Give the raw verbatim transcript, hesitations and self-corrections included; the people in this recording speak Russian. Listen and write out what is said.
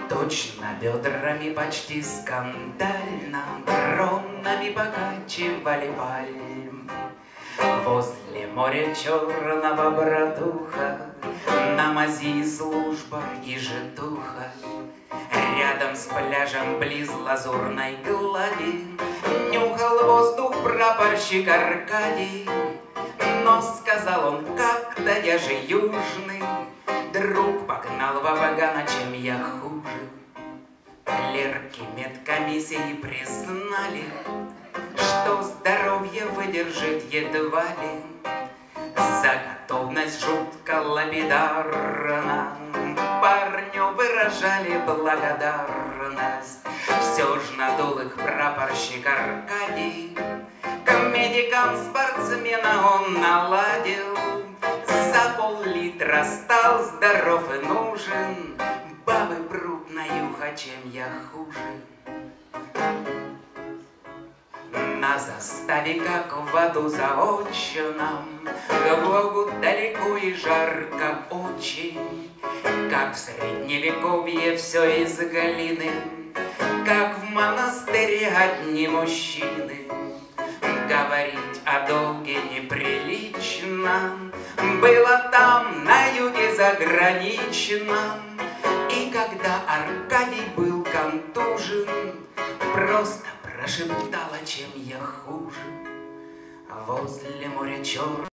Точно бедрами почти скандально кронами покачивали пальмы. Возле моря черного, братуха, на мази служба и житуха. Рядом с пляжем близ лазурной глади нюхал воздух прапорщик Аркадий. Но сказал он как-то: я же южный, друг погнал Вавагана, чем я хуже. Клерки медкомиссии признали, что здоровье выдержит едва ли. За готовность жутко лапидарно парню выражали благодарность. Все ж надул их прапорщик Аркадий, к медикам спортсмена он наладил. За пол-литра стал здоров и нужен. Бабы прут на юха, чем я хуже. На заставе, как в аду заочном, к Богу далеко и жарко очень. Как в средневековье все из глины, как в монастыре одни мужчины. Говорить о долге неприлично было там, на юге заграничном. И когда Аркадий был контужен, просто прошептала, чем я хуже. Возле моря черного